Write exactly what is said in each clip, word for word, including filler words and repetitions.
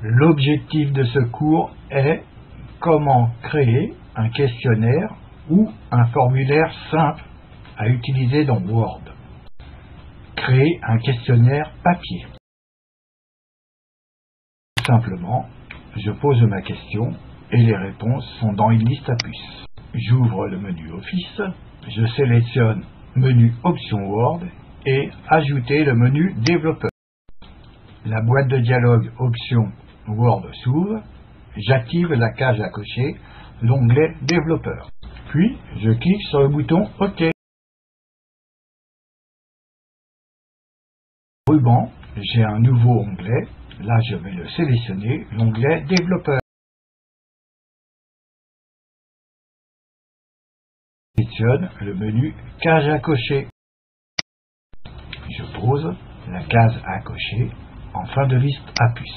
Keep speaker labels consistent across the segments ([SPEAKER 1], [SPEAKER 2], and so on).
[SPEAKER 1] L'objectif de ce cours est comment créer un questionnaire ou un formulaire simple à utiliser dans Word. Créer un questionnaire papier. Tout simplement, je pose ma question et les réponses sont dans une liste à puces. J'ouvre le menu Office, je sélectionne menu Options Word et ajouter le menu Développeur. La boîte de dialogue Options Word s'ouvre, j'active la case à cocher, l'onglet Développeur. Puis, je clique sur le bouton OK. Ruban, j'ai un nouveau onglet, là je vais le sélectionner, l'onglet Développeur. Je sélectionne le menu case à cocher. Je pose la case à cocher en fin de liste à puces.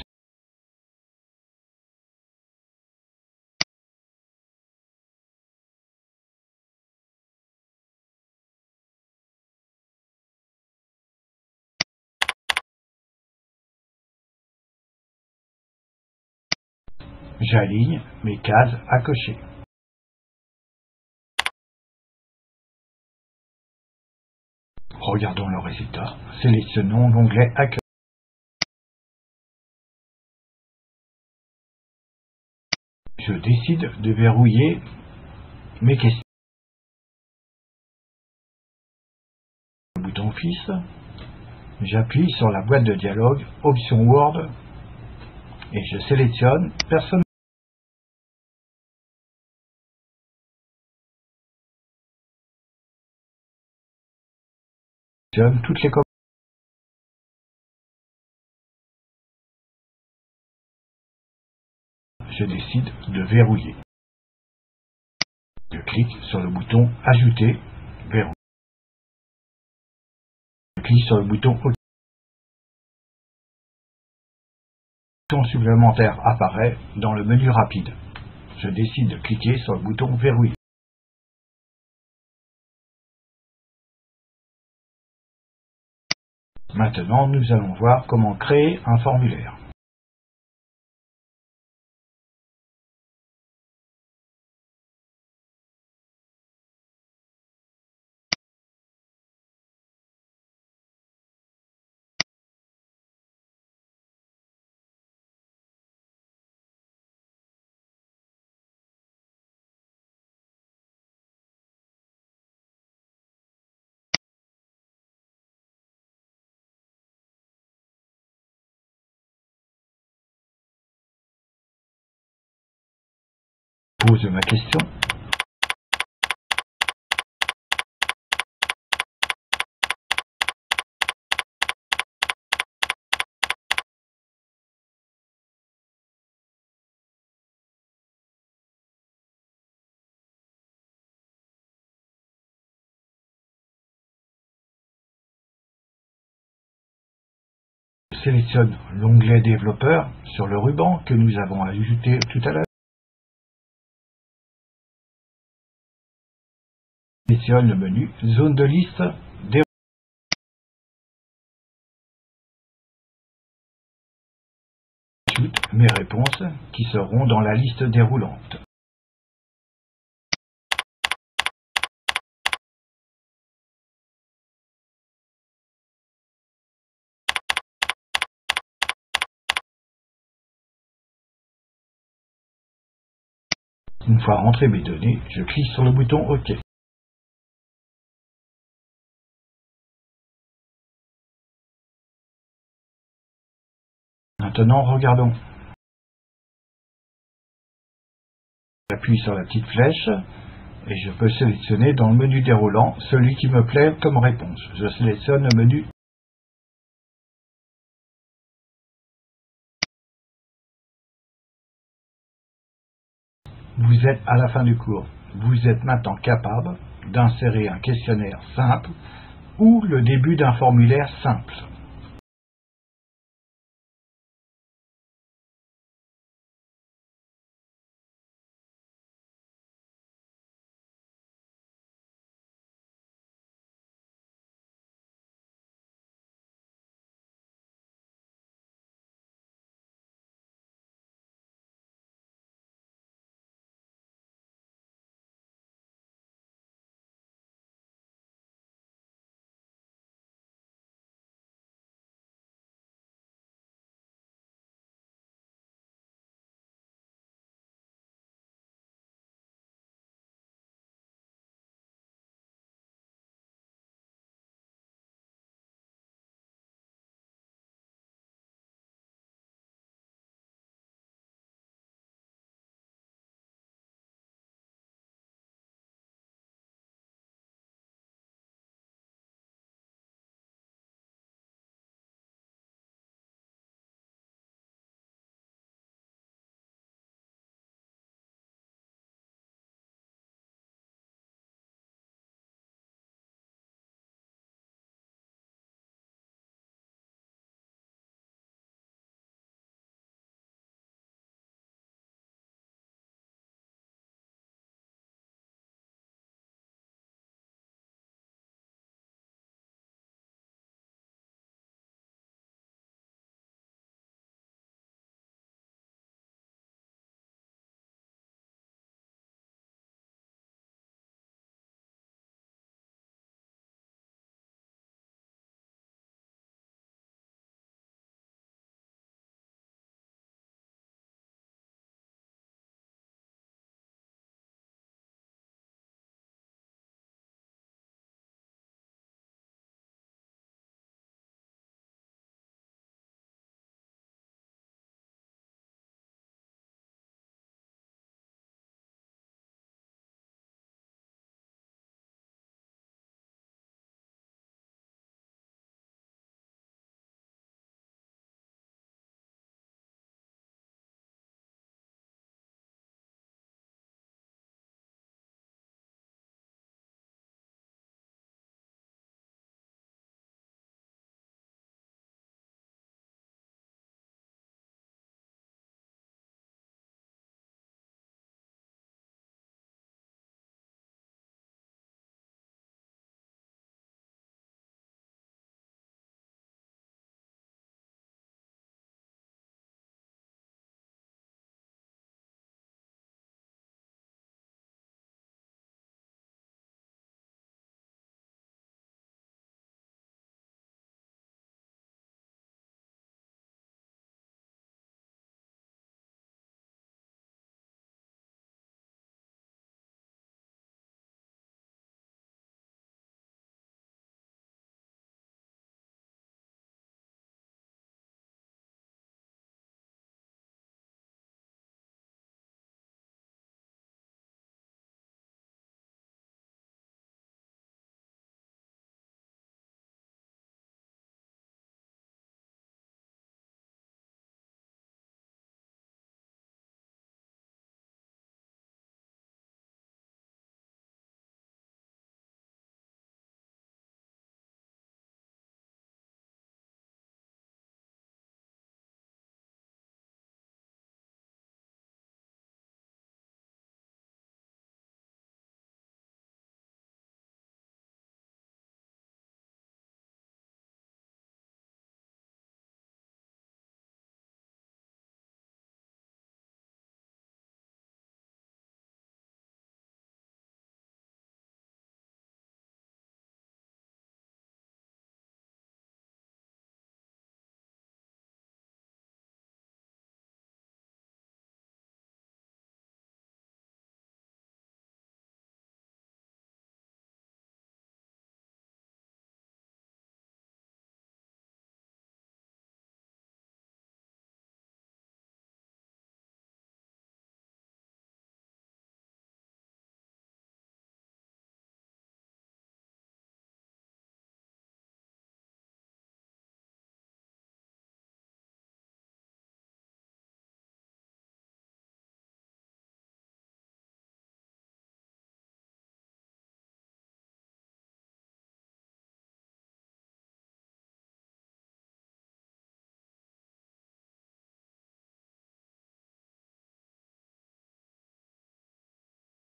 [SPEAKER 1] J'aligne mes cases à cocher. Regardons le résultat. Sélectionnons l'onglet Accueil. Je décide de verrouiller mes questions. Le bouton Office, j'appuie sur la boîte de dialogue Options Word et je sélectionne Personne. Je sélectionne toutes les commandes. Je décide de verrouiller. Je clique sur le bouton Ajouter, verrou. Je clique sur le bouton OK. Un bouton supplémentaire apparaît dans le menu rapide. Je décide de cliquer sur le bouton Verrouiller. Maintenant, nous allons voir comment créer un formulaire. Je pose ma question. Je sélectionne l'onglet Développeur sur le ruban que nous avons ajouté tout à l'heure. Je sélectionne le menu Zone de liste des J'ajoute mes réponses qui seront dans la liste déroulante. Une fois rentré mes données, je clique sur le bouton OK. Maintenant, regardons. J'appuie sur la petite flèche et je peux sélectionner dans le menu déroulant celui qui me plaît comme réponse. Je sélectionne le menu. Vous êtes à la fin du cours. Vous êtes maintenant capable d'insérer un questionnaire simple ou le début d'un formulaire simple.